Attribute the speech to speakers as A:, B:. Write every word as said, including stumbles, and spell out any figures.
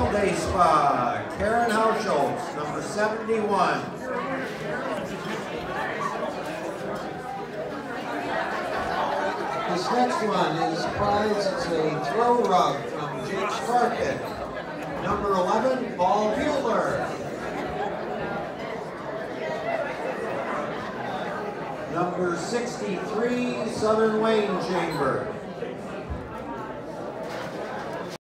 A: All Day Spa, Karen Hausholtz, number seventy-one. This next one is a prize. It's a throw rug from Jake's Carpet. Number eleven, Paul Bueller. Number sixty-three, Southern Wayne Chamber.